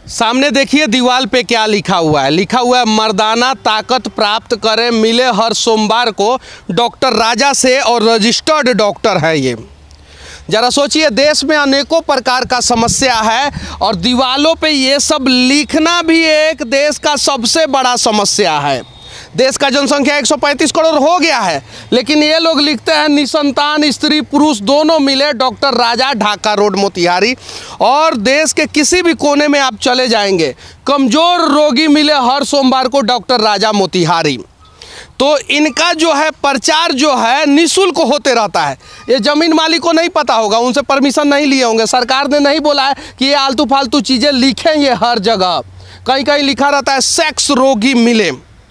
सामने देखिए दीवार पे क्या लिखा हुआ है। लिखा हुआ है मर्दाना ताकत प्राप्त करें, मिले हर सोमवार को डॉक्टर राजा से और रजिस्टर्ड डॉक्टर है ये। जरा सोचिए, देश में अनेकों प्रकार का समस्या है और दीवालों पे ये सब लिखना भी एक देश का सबसे बड़ा समस्या है। देश का जनसंख्या 135 करोड़ हो गया है, लेकिन ये लोग लिखते हैं निसंतान स्त्री पुरुष दोनों मिले डॉक्टर राजा, ढाका रोड, मोतिहारी। और देश के किसी भी कोने में आप चले जाएंगे, कमज़ोर रोगी मिले हर सोमवार को डॉक्टर राजा, मोतिहारी। तो इनका जो है प्रचार जो है निःशुल्क होते रहता है। ये ज़मीन मालिक को नहीं पता होगा, उनसे परमिशन नहीं लिए होंगे, सरकार ने नहीं बोला है कि ये आलतू फालतू चीज़ें लिखें। ये हर जगह कहीं कहीं लिखा रहता है सेक्स रोगी मिले,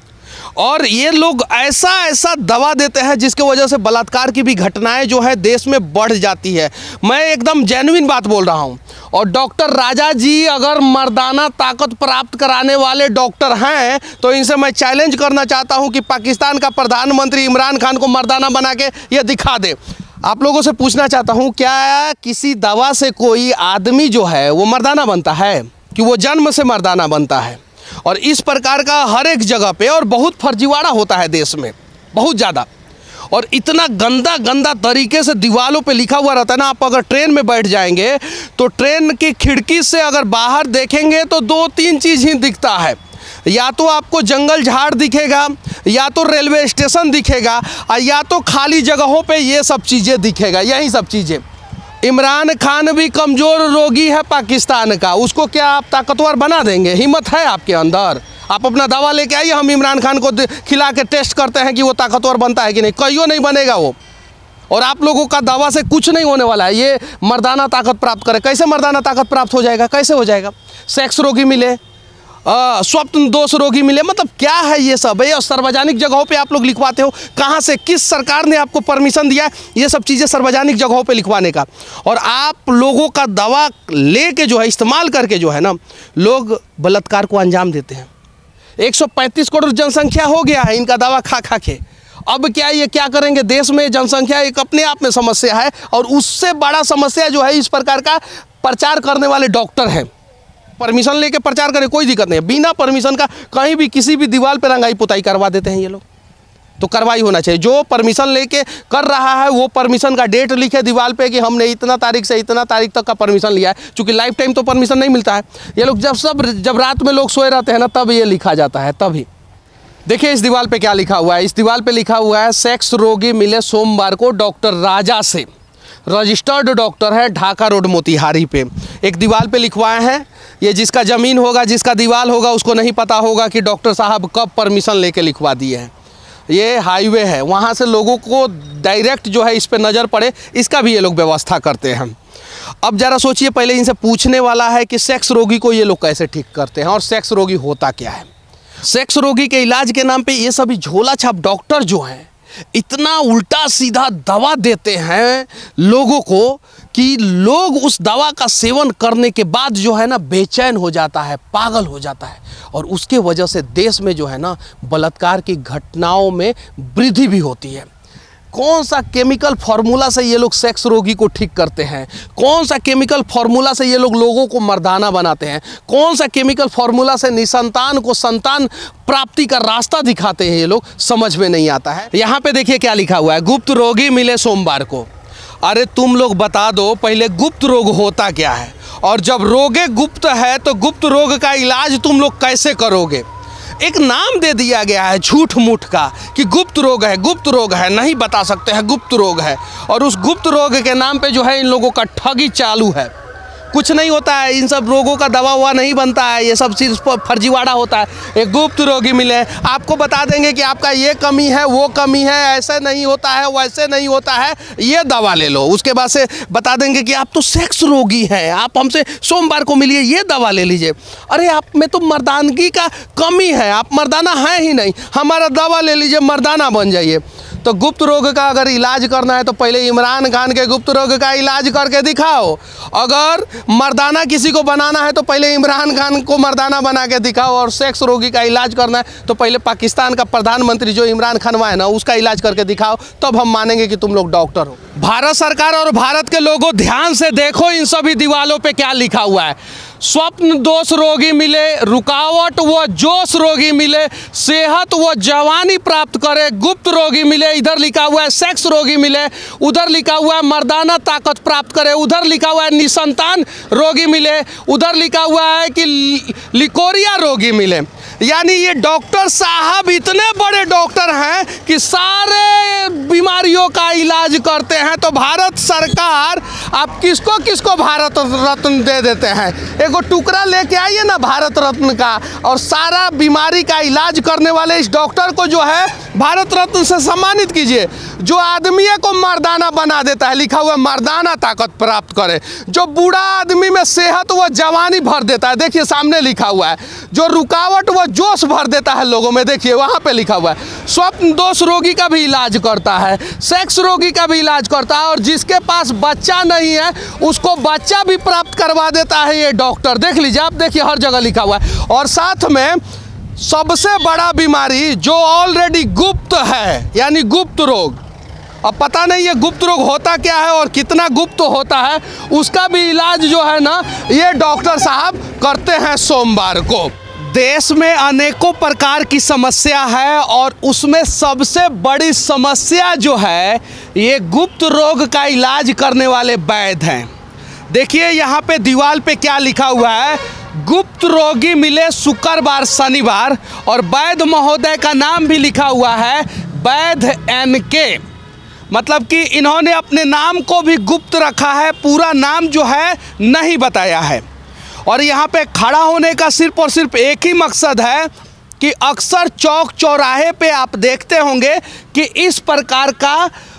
और ये लोग ऐसा दवा देते हैं जिसके वजह से बलात्कार की भी घटनाएं जो है देश में बढ़ जाती है। मैं एकदम जेन्युइन बात बोल रहा हूं। और डॉक्टर राजा जी अगर मर्दाना ताकत प्राप्त कराने वाले डॉक्टर हैं तो इनसे मैं चैलेंज करना चाहता हूं कि पाकिस्तान का प्रधानमंत्री इमरान खान को मर्दाना बना के ये दिखा दे। आप लोगों से पूछना चाहता हूँ, क्या किसी दवा से कोई आदमी जो है वो मर्दाना बनता है कि वो जन्म से मर्दाना बनता है? और इस प्रकार का हर एक जगह पे और बहुत फर्जीवाड़ा होता है देश में, बहुत ज़्यादा। और इतना गंदा तरीके से दीवालों पे लिखा हुआ रहता है ना। आप अगर ट्रेन में बैठ जाएंगे तो ट्रेन की खिड़की से अगर बाहर देखेंगे तो 2-3 चीज़ ही दिखता है। या तो आपको जंगल झाड़ दिखेगा, या तो रेलवे स्टेशन दिखेगा, या तो खाली जगहों पे ये सब चीज़ें दिखेगा, यही सब चीज़ें। इमरान खान भी कमज़ोर रोगी है पाकिस्तान का, उसको क्या आप ताकतवर बना देंगे? हिम्मत है आपके अंदर? आप अपना दवा लेके आइए, हम इमरान खान को खिला के टेस्ट करते हैं कि वो ताकतवर बनता है कि नहीं। कहियो नहीं बनेगा वो। और आप लोगों का दवा से कुछ नहीं होने वाला है। ये मर्दाना ताकत प्राप्त करे, कैसे मर्दाना ताकत प्राप्त हो जाएगा? कैसे हो जाएगा? सेक्स रोगी मिले, स्वप्न दोष रोगी मिले, मतलब क्या है ये सब? ये सार्वजनिक जगहों पे आप लोग लिखवाते हो। कहाँ से, किस सरकार ने आपको परमिशन दिया ये सब चीज़ें सार्वजनिक जगहों पे लिखवाने का? और आप लोगों का दवा लेके जो है, इस्तेमाल करके जो है ना, लोग बलात्कार को अंजाम देते हैं। 135 करोड़ जनसंख्या हो गया है इनका दवा खा खा के। अब क्या ये क्या करेंगे? देश में जनसंख्या एक अपने आप में समस्या है, और उससे बड़ा समस्या जो है इस प्रकार का प्रचार करने वाले डॉक्टर हैं। परमिशन लेके प्रचार करें, कोई दिक्कत नहीं है। बिना परमिशन का कहीं भी किसी भी दीवार पे रंगाई पुताई करवा देते हैं ये लोग। तो कार्रवाई होना चाहिए। जो परमिशन लेके कर रहा है वो परमिशन का डेट लिखे दीवार पे कि हमने इतना तारीख से इतना तारीख तक का परमिशन लिया है। चूँकि लाइफ टाइम तो परमिशन नहीं मिलता है। ये लोग जब रात में लोग सोए रहते हैं ना, तब ये लिखा जाता है, तभी। देखिए इस दीवार पे क्या लिखा हुआ है। इस दीवार पे लिखा हुआ है सेक्स रोगी मिले सोमवार को डॉक्टर राजा से, रजिस्टर्ड डॉक्टर है, ढाका रोड, मोतिहारी पे। एक दीवार पे लिखवाए हैं। ये जिसका ज़मीन होगा, जिसका दीवार होगा, उसको नहीं पता होगा कि डॉक्टर साहब कब परमिशन लेके लिखवा दिए हैं। ये हाईवे है, वहाँ से लोगों को डायरेक्ट जो है इस पे नज़र पड़े, इसका भी ये लोग व्यवस्था करते हैं। अब ज़रा सोचिए, पहले इनसे पूछने वाला है कि सेक्स रोगी को ये लोग कैसे ठीक करते हैं और सेक्स रोगी होता क्या है। सेक्स रोगी के इलाज के नाम पे ये सभी झोला छाप डॉक्टर जो हैं इतना उल्टा सीधा दवा देते हैं लोगों को कि लोग उस दवा का सेवन करने के बाद जो है ना बेचैन हो जाता है, पागल हो जाता है। और उसके वजह से देश में जो है ना बलात्कार की घटनाओं में वृद्धि भी होती है। कौन सा केमिकल फार्मूला से ये लोग सेक्स रोगी को ठीक करते हैं? कौन सा केमिकल फार्मूला से ये लोग लोगों को मर्दाना बनाते हैं? कौन सा केमिकल फार्मूला से निसंतान को संतान प्राप्ति का रास्ता दिखाते हैं? ये लोग समझ में नहीं आता है। यहाँ पे देखिए क्या लिखा हुआ है, गुप्त रोगी मिले सोमवार को। अरे तुम लोग बता दो पहले गुप्त रोग होता क्या है, और जब रोगे गुप्त है तो गुप्त रोग का इलाज तुम लोग कैसे करोगे? एक नाम दे दिया गया है झूठ मूठ का कि गुप्त रोग है, गुप्त रोग है, नहीं बता सकते हैं, गुप्त रोग है। और उस गुप्त रोग के नाम पे जो है इन लोगों का ठगी चालू है। कुछ नहीं होता है, इन सब रोगों का दवा हुआ नहीं बनता है, ये सब चीज़ फर्जीवाड़ा होता है। एक गुप्त रोगी मिले, आपको बता देंगे कि आपका ये कमी है, वो कमी है, ऐसे नहीं होता है, वैसे नहीं होता है, ये दवा ले लो। उसके बाद से बता देंगे कि आप तो सेक्स रोगी हैं, आप हमसे सोमवार को मिलिए, ये दवा ले लीजिए। अरे आप में तो मर्दानगी का कमी है, आप मर्दाना हैं ही नहीं, हमारा दवा ले लीजिए, मर्दाना बन जाइए। तो गुप्त रोग का अगर इलाज करना है तो पहले इमरान खान के गुप्त रोग का इलाज करके दिखाओ। अगर मर्दाना किसी को बनाना है तो पहले इमरान खान को मर्दाना बना के दिखाओ। और सेक्स रोगी का इलाज करना है तो पहले पाकिस्तान का प्रधानमंत्री जो इमरान खान है ना, उसका इलाज करके दिखाओ, तब हम मानेंगे कि तुम लोग डॉक्टर हो। भारत सरकार और भारत के लोगों ध्यान से देखो इन सभी दीवालों पे क्या लिखा हुआ है। स्वप्न दोष रोगी मिले, रुकावट व जोश रोगी मिले, सेहत व जवानी प्राप्त करे, गुप्त रोगी मिले, इधर लिखा हुआ है सेक्स रोगी मिले, उधर लिखा हुआ है मर्दाना ताकत प्राप्त करे, उधर लिखा हुआ है निसंतान रोगी मिले, उधर लिखा हुआ है कि लिकोरिया रोगी मिले। यानी ये डॉक्टर साहब इतने बड़े डॉक्टर हैं कि सारे बीमारियों का इलाज करते हैं। तो भारत सरकार आप किसको किसको भारत रत्न दे देते हैं। एगो टुकड़ा लेके आइए ना भारत रत्न का, और सारा बीमारी का इलाज करने वाले इस डॉक्टर को जो है भारत रत्न से सम्मानित कीजिए। जो आदमी को मर्दाना बना देता है, लिखा हुआ है मर्दाना ताकत प्राप्त करे। जो बूढ़ा आदमी में सेहत व जवानी भर देता है, देखिए सामने लिखा हुआ है। जो रुकावट व जोश भर देता है लोगों में, देखिए वहाँ पे लिखा हुआ है। स्वप्न दोष रोगी का भी इलाज करता है, सेक्स रोगी का भी इलाज करता है, और जिसके पास बच्चा नहीं है उसको बच्चा भी प्राप्त करवा देता है ये डॉक्टर। देख लीजिए आप, देखिए हर जगह लिखा हुआ है। और साथ में सबसे बड़ा बीमारी जो ऑलरेडी गुप्त है, यानी गुप्त रोग, अब पता नहीं ये गुप्त रोग होता क्या है और कितना गुप्त होता है, उसका भी इलाज जो है ना ये डॉक्टर साहब करते हैं सोमवार को। देश में अनेकों प्रकार की समस्या है और उसमें सबसे बड़ी समस्या जो है ये गुप्त रोग का इलाज करने वाले वैद्य हैं। देखिए यहाँ पे दीवार पे क्या लिखा हुआ है, गुप्त रोगी मिले शुक्रवार शनिवार, और वैद्य महोदय का नाम भी लिखा हुआ है वैद्य NK। मतलब कि इन्होंने अपने नाम को भी गुप्त रखा है, पूरा नाम जो है नहीं बताया है। और यहाँ पे खड़ा होने का सिर्फ और सिर्फ एक ही मकसद है कि अक्सर चौक चौराहे पे आप देखते होंगे कि इस प्रकार का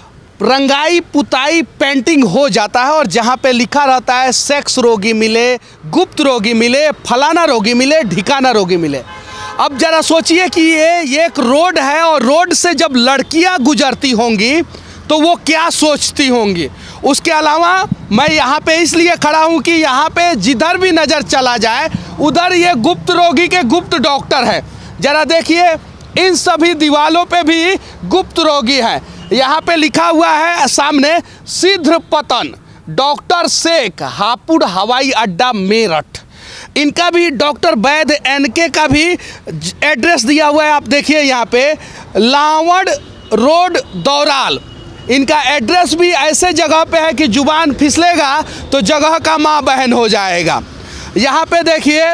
रंगाई पुताई पेंटिंग हो जाता है, और जहाँ पे लिखा रहता है सेक्स रोगी मिले, गुप्त रोगी मिले, फलाना रोगी मिले, ढिकाना रोगी मिले। अब ज़रा सोचिए कि ये एक रोड है, और रोड से जब लड़कियाँ गुजरती होंगी तो वो क्या सोचती होंगी। उसके अलावा मैं यहाँ पे इसलिए खड़ा हूँ कि यहाँ पे जिधर भी नज़र चला जाए उधर ये गुप्त रोगी के गुप्त डॉक्टर है। ज़रा देखिए इन सभी दीवालों पे भी गुप्त रोगी है। यहाँ पे लिखा हुआ है सामने शीघ्र पतन डॉक्टर शेख, हापुड़ हवाई अड्डा मेरठ। इनका भी डॉक्टर वैद्य NK का भी एड्रेस दिया हुआ है। आप देखिए यहाँ पे लावड़ रोड दौराल, इनका एड्रेस भी ऐसे जगह पे है कि जुबान फिसलेगा तो जगह का माँ बहन हो जाएगा। यहाँ पे देखिए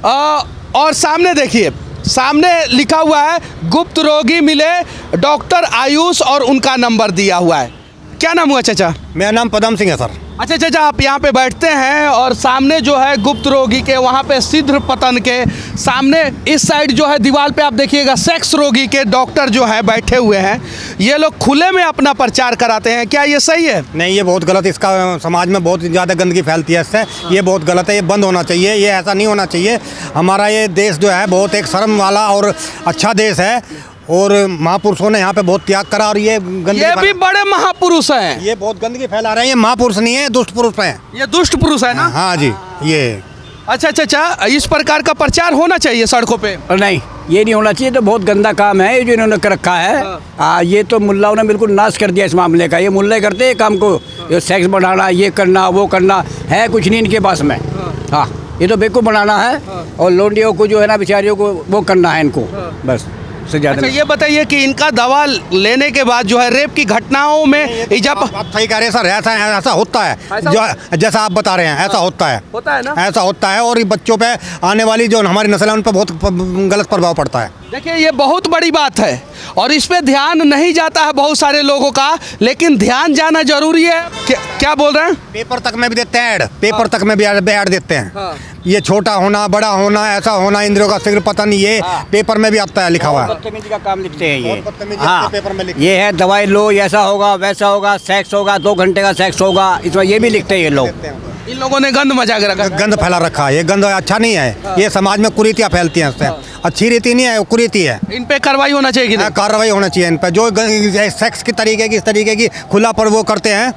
और सामने देखिए, सामने लिखा हुआ है गुप्त रोगी मिले डॉक्टर आयुष, और उनका नंबर दिया हुआ है। क्या नाम हुआ चाचा? मेरा नाम पदम सिंह है सर। अच्छा चाचा, आप यहाँ पे बैठते हैं और सामने जो है गुप्त रोगी के, वहाँ पे शीघ्र पतन के सामने इस साइड जो है दीवार पे आप देखिएगा सेक्स रोगी के डॉक्टर जो है बैठे हुए हैं। ये लोग खुले में अपना प्रचार कराते हैं, क्या ये सही है? नहीं, ये बहुत गलत। इसका समाज में बहुत ज़्यादा गंदगी फैलती है इससे। ये बहुत गलत है, ये बंद होना चाहिए, ये ऐसा नहीं होना चाहिए। हमारा ये देश जो है बहुत एक शर्म वाला और अच्छा देश है, और महापुरुषों ने यहाँ पे बहुत त्याग करा। और ये भी बड़े महापुरुष हैं, ये बहुत गंदगी फैला रहे हैं। ये महापुरुष नहीं है, दुष्ट पुरुष हैं। ये दुष्ट पुरुष है ना? हाँ जी, ये अच्छा चाचा, इस प्रकार का प्रचार होना चाहिए सड़कों पे? नहीं, ये नहीं होना चाहिए। तो बहुत गंदा काम है ये जो इन्होंने कर रखा है। ये तो मुल्लाओं ने बिल्कुल नाश कर दिया इस मामले का। ये मुल्ले करते हैं काम को, ये सेक्स बढ़ाना, ये करना, वो करना, है कुछ नहीं इनके पास में। हाँ, ये तो बेवकूफ़ बनाना है, और लोंडियों को जो है ना बेचारियों को वो करना है इनको, बस से ज़्यादा। अच्छा ये बताइए कि इनका दवा लेने के बाद जो है रेप की घटनाओं में जब आप सही कह रहे हैं सर, ऐसा होता है, जो जैसा आप बता रहे हैं ऐसा होता है ना? ऐसा होता है, और बच्चों पे आने वाली जो हमारी नस्ल है उन पर बहुत गलत प्रभाव पड़ता है। देखिए ये बहुत बड़ी बात है और इस पे ध्यान नहीं जाता है बहुत सारे लोगों का, लेकिन ध्यान जाना जरूरी है। क्या बोल रहे हैं? पेपर तक में भी देते हैं ऐड, पेपर तक में भी ऐड देते हैं। ये छोटा होना, बड़ा होना, ऐसा होना, इंद्रियों का शीघ्र पतन, ये पेपर में भी आता है, लिखा हुआ है। बदतमीजी का काम लिखते हैं ये। हाँ, पेपर में लिखते हैं। ये है दवाई लो, ऐसा होगा वैसा होगा, सेक्स होगा, 2 घंटे का सेक्स होगा, इसमें ये भी लिखते हैं ये लोग। इन लोगों ने गंद मचा के रखा, गंद फैला रखा है। ये गंद अच्छा नहीं है, ये समाज में कुरीतियाँ फैलती हैं, इससे अच्छी रीति नहीं है, कुरीति है। इन पे कार्रवाई होना चाहिए कि नहीं? कार्रवाई होना चाहिए इन पर। जो सेक्स की तरीके की, इस तरीके की खुला पर वो करते हैं,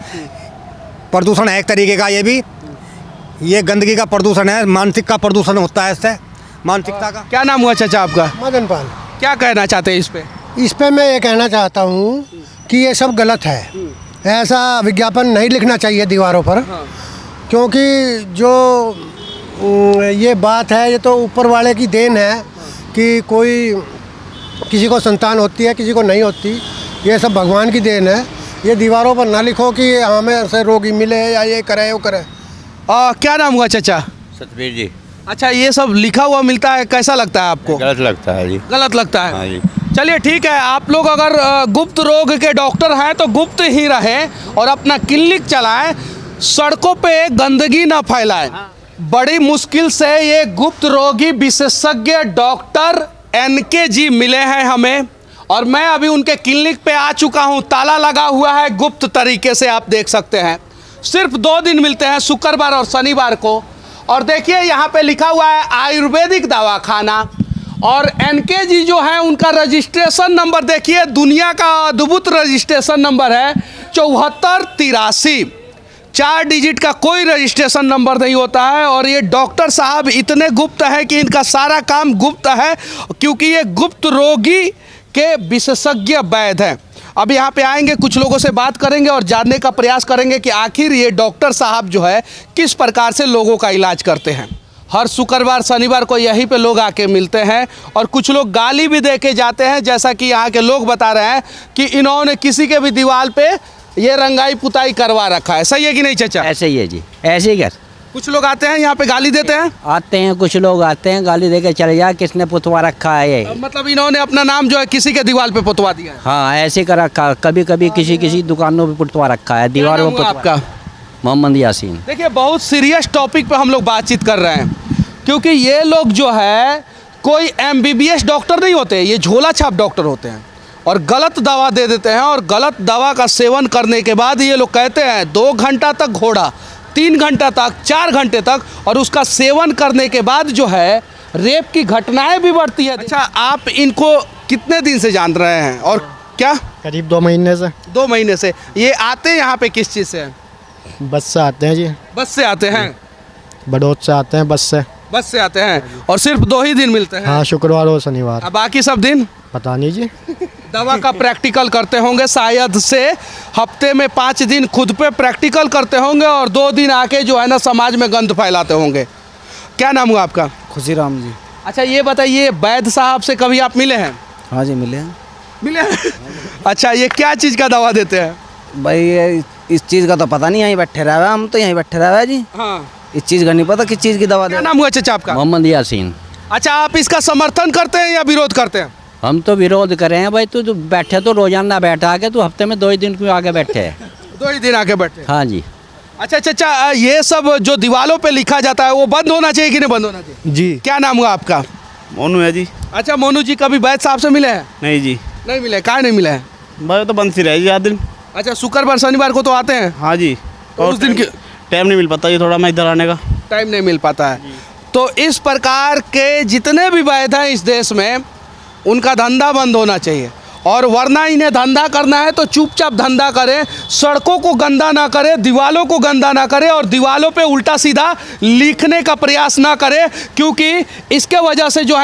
प्रदूषण है एक तरीके का। ये भी ये गंदगी का प्रदूषण है, मानसिक का प्रदूषण होता है इससे, मानसिकता का। क्या नाम हुआ चाचा आपका? मदन पाल। क्या कहना चाहते हैं इस पे? इस पे मैं ये कहना चाहता हूँ कि ये सब गलत है। ऐसा विज्ञापन नहीं लिखना चाहिए दीवारों पर। हाँ। क्योंकि जो ये बात है, ये तो ऊपर वाले की देन है कि कोई किसी को संतान होती है, किसी को नहीं होती, ये सब भगवान की देन है। ये दीवारों पर ना लिखो कि हमें से रोगी मिले या ये करे वो करे। क्या नाम हुआ चाचा? सतबीर जी। अच्छा, ये सब लिखा हुआ मिलता है, कैसा लगता है आपको? गलत लगता है जी। गलत लगता है। हाँ जी। चलिए ठीक है, आप लोग अगर गुप्त रोग के डॉक्टर हैं तो गुप्त ही रहें और अपना क्लिनिक चलाएं, सड़कों पे गंदगी ना फैलाएं। बड़ी मुश्किल से ये गुप्त रोगी विशेषज्ञ डॉक्टर NK जी मिले हैं हमें, और मैं अभी उनके क्लिनिक पे आ चुका हूं। ताला लगा हुआ है गुप्त तरीके से, आप देख सकते हैं। सिर्फ 2 दिन मिलते हैं, शुक्रवार और शनिवार को। और देखिए यहाँ पे लिखा हुआ है आयुर्वेदिक दवाखाना, और NK जी जो है उनका रजिस्ट्रेशन नंबर देखिए, दुनिया का अद्भुत रजिस्ट्रेशन नंबर है 7483। 4 डिजिट का कोई रजिस्ट्रेशन नंबर नहीं होता है। और ये डॉक्टर साहब इतने गुप्त है कि इनका सारा काम गुप्त है, क्योंकि ये गुप्त रोगी के विशेषज्ञ वैद्य हैं। अब यहाँ पे आएंगे, कुछ लोगों से बात करेंगे और जानने का प्रयास करेंगे कि आखिर ये डॉक्टर साहब जो है किस प्रकार से लोगों का इलाज करते हैं। हर शुक्रवार शनिवार को यहीं पे लोग आके मिलते हैं, और कुछ लोग गाली भी दे के जाते हैं, जैसा कि यहाँ के लोग बता रहे हैं कि इन्होंने किसी के भी दीवार पे ये रंगाई पुताई करवा रखा है। सही है कि नहीं चाचा? ऐसे ही है जी, ऐसे ही कर। कुछ लोग आते हैं यहाँ पे गाली देते हैं। आते हैं कुछ लोग, आते हैं गाली देके चले जा, किसने पुतवा रखा है ये। मतलब इन्होंने अपना नाम जो है किसी के दीवार पे पुतवा दिया है। हाँ, ऐसे कर रखा। कभी कभी किसी दुकानों पे पुतवा रखा है, दीवारों पे। आपका मोहम्मद यासीन। देखिए, बहुत सीरियस टॉपिक पे हम लोग बातचीत कर रहे हैं, क्योंकि ये लोग जो है कोई MBBS डॉक्टर नहीं होते, ये झोला छाप डॉक्टर होते हैं, और गलत दवा दे देते हैं। और गलत दवा का सेवन करने के बाद ये लोग कहते हैं 2 घंटा तक घोड़ा, 3 घंटा तक, 4 घंटे तक, और उसका सेवन करने के बाद जो है रेप की घटनाएं भी बढ़ती है। अच्छा, आप इनको कितने दिन से जान रहे हैं और क्या? करीब 2 महीने से। 2 महीने से। ये आते हैं यहाँ पे किस चीज़ से? बस से आते हैं जी। बस से आते हैं? बड़ौद से आते हैं बस से। बस से आते हैं, और सिर्फ 2 ही दिन मिलते हैं? हाँ, शुक्रवार और शनिवार। अब बाकी सब दिन पता नहीं जी। दवा का प्रैक्टिकल करते होंगे शायद से, हफ्ते में 5 दिन खुद पे प्रैक्टिकल करते होंगे, और 2 दिन आके जो है ना समाज में गंद फैलाते होंगे। क्या नाम हुआ आपका? खुशीराम जी। अच्छा, ये बताइए, वैद्य साहब से कभी आप मिले हैं? हाँ जी, मिले हैं। मिले हैं? अच्छा, ये क्या चीज़ का दवा देते हैं? भाई ये इस चीज़ का तो पता नहीं, यहीं बैठे रहे हम तो यहीं बैठे रहे जी। हाँ, इस चीज़ का नहीं पता किस चीज़ की दवा दे। क्या नाम हुआ चाचा आपका? मोहम्मद यासीन। अच्छा, आप इसका समर्थन करते हैं या विरोध करते हैं? हम तो विरोध कर रहे हैं भाई। तू बैठे तो रोजाना बैठा आके, तू हफ्ते में 2 ही दिन क्यों आके बैठे है? 2 ही दिन आके बैठे। हाँ जी। अच्छा चाचा, ये सब जो दीवारों पे लिखा जाता है वो बंद होना चाहिए कि नहीं बंद होना चाहिए? जी। क्या नाम हुआ आपका? मोनू है जी। अच्छा, मोनू जी, कभी वैद्य साहब से मिले हैं? नहीं जी। नहीं मिले? कहाँ नहीं मिले हैं? भाई तो बंद सी रहे जी आज दिन। अच्छा, शुक्रवार शनिवार को तो आते हैं? हाँ जी। तो उस दिन टाइम नहीं मिल पाता जी, थोड़ा मैं इधर आने का टाइम नहीं मिल पाता है। तो इस प्रकार के जितने भी वैद्य हैं इस देश में, उनका धंधा बंद होना चाहिए, और वरना इन्हें धंधा करना है तो चुपचाप धंधा करें, सड़कों को गंदा ना करें, दीवालों को गंदा ना करें, और दीवालों पे उल्टा सीधा लिखने का प्रयास ना करें, क्योंकि इसके वजह से जो है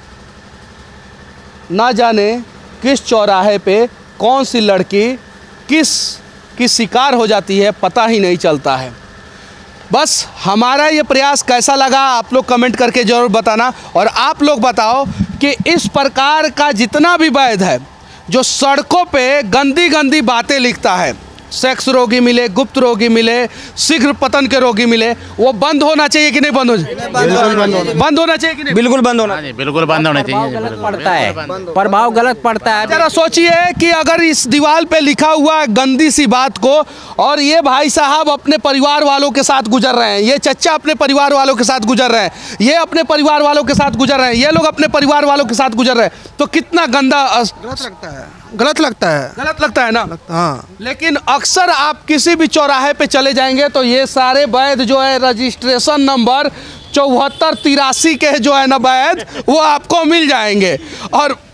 ना जाने किस चौराहे पे कौन सी लड़की किस की शिकार हो जाती है, पता ही नहीं चलता है। बस हमारा ये प्रयास कैसा लगा आप लोग कमेंट करके ज़रूर बताना, और आप लोग बताओ कि इस प्रकार का जितना भी वैद्य है जो सड़कों पे गंदी गंदी बातें लिखता है, सेक्स रोगी मिले, गुप्त रोगी मिले, शीघ्र पतन के रोगी मिले, वो बंद होना चाहिए कि नहीं बंद हो चाहिए? बंद होना चाहिए कि नहीं? बिल्कुल बंद होना। बिल्कुल बंद होना चाहिए। गलत पड़ता है, प्रभाव गलत पड़ता है। जरा सोचिए कि अगर इस दीवार पे लिखा हुआ है गंदी सी बात को, और ये भाई साहब अपने परिवार वालों के साथ गुजर रहे हैं, ये चच्चा अपने परिवार वालों के साथ गुजर रहे हैं, ये अपने परिवार वालों के साथ गुजर रहे हैं, ये लोग अपने परिवार वालों के साथ गुजर रहे हैं, तो कितना गंदा गलत लगता है, गलत लगता है। गलत लगता है ना? हाँ। लेकिन अक्सर आप किसी भी चौराहे पे चले जाएंगे तो ये सारे वैद्य जो है रजिस्ट्रेशन नंबर 7483 के जो है ना वैद्य, वो आपको मिल जाएंगे। और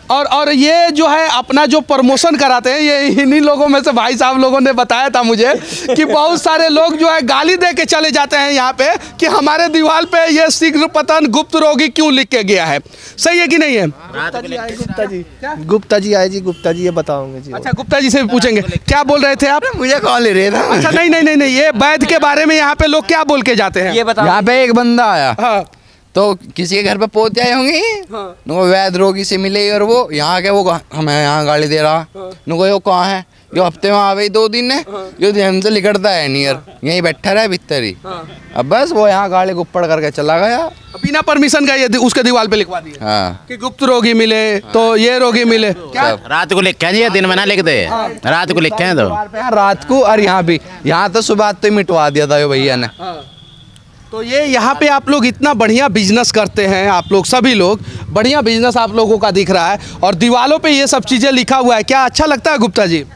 और ये जो है अपना जो प्रमोशन कराते हैं, ये इन्हीं लोगों में से भाई साहब लोगों ने बताया था मुझे कि बहुत सारे लोग जो है गाली दे के चले जाते हैं यहाँ पे कि हमारे दीवार पे ये शीघ्र पतन गुप्त रोगी क्यों लिख के गया है। सही है कि नहीं है? गुप्ता जी आए जी, गुप्ता जी ये बताओगे जी। अच्छा, गुप्ता जी से भी पूछेंगे। क्या बोल रहे थे आप? मुझे कॉल ले रहे थे। अच्छा, नहीं, ये वैद्य के बारे में यहाँ पे लोग क्या बोल के जाते हैं? ये बताओ। यहाँ पे एक बंदा आया, हाँ, तो किसी के घर पे पहुंच आए होंगे, नुको वैद्य रोगी से मिले और वो यहाँ के, वो हमें यहाँ गाली दे रहा, नुको यो कहाँ है, जो हफ्ते में आ गई 2 दिन है, जो हमसे लिखता है नियर, यहीं बैठा रहा भीतर ही। अब बस वो यहाँ गाली गुप्पड़ करके चला गया बिना परमिशन का, ये उसके दीवार पे लिखवा दिया। हाँ, कि गुप्त रोगी मिले तो ये रोगी मिले। क्या रात को लिखे जी, दिन में ना लिखते, रात को लिखे हैं तो रात को। और यहाँ भी, यहाँ तो सुबह तो मिटवा दिया था भैया ने। तो ये यहाँ पे आप लोग इतना बढ़िया बिजनेस करते हैं, आप लोग सभी लोग बढ़िया बिजनेस आप लोगों का दिख रहा है और दीवारों पे ये सब चीज़ें लिखा हुआ है, क्या अच्छा लगता है गुप्ता जी?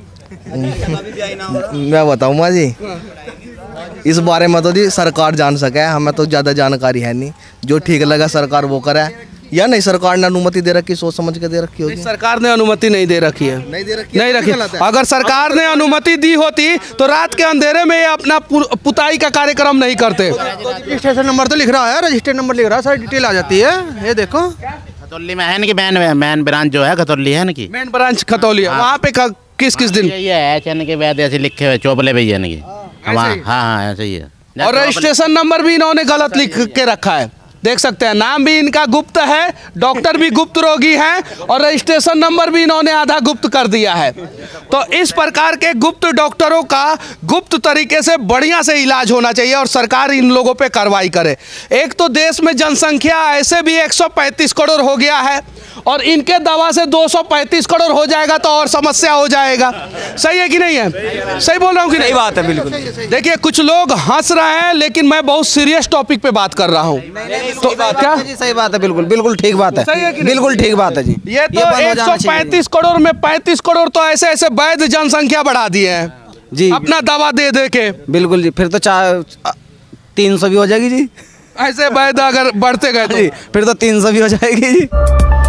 मैं बताऊँगा जी, इस बारे में तो जी सरकार जान सके, हमें तो ज़्यादा जानकारी है नहीं। जो ठीक लगा सरकार वो करे, या नहीं सरकार ने अनुमति दे रखी, सोच समझ के दे रखी होगी। सरकार ने अनुमति नहीं दे रखी है। नहीं रखी। अगर सरकार ने अनुमति दी होती तो रात के अंधेरे में ये अपना पुताई का कार्यक्रम नहीं करते। रजिस्ट्रेशन नंबर तो लिख रहा है, रजिस्टर नंबर लिख रहा है, सारी डिटेल आ जाती है। ये देखो खतौली में है ना कि मैन ब्रांच जो है खतौली है ना कि मेन ब्रांच खतौली है, वहाँ पे किस दिन ये है चैन के वैद्य ऐसे लिखे हुए चौपले पे है ना कि हाँ ऐसे ही है। और रजिस्ट्रेशन नंबर भी इन्होंने गलत लिख के रखा है, देख सकते हैं। नाम भी इनका गुप्त है, डॉक्टर भी गुप्त रोगी हैं और रजिस्ट्रेशन नंबर भी इन्होंने आधा गुप्त कर दिया है। तो इस प्रकार के गुप्त डॉक्टरों का गुप्त तरीके से बढ़िया से इलाज होना चाहिए और सरकार इन लोगों पे कार्रवाई करे। एक तो देश में जनसंख्या ऐसे भी 135 करोड़ हो गया है और इनके दवा से 235 करोड़ हो जाएगा तो और समस्या हो जाएगा। सही है कि नहीं है? सही बोल रहा हूँ कि नहीं? बात है बिल्कुल। देखिए, कुछ लोग हंस रहे हैं लेकिन मैं बहुत सीरियस टॉपिक पे बात कर रहा हूँ। तो क्या सही बात है, बिल्कुल ठीक बात है, बिल्कुल ठीक बात है जी। ये तो 135 करोड़ में 35 करोड़ तो ऐसे ऐसे वैध जनसंख्या बढ़ा दिए हैं जी, अपना दवा दे दे के। बिल्कुल जी, फिर तो 300 भी हो जाएगी जी। ऐसे वैध अगर बढ़ते गए तो फिर तो 300 भी हो जाएगी जी।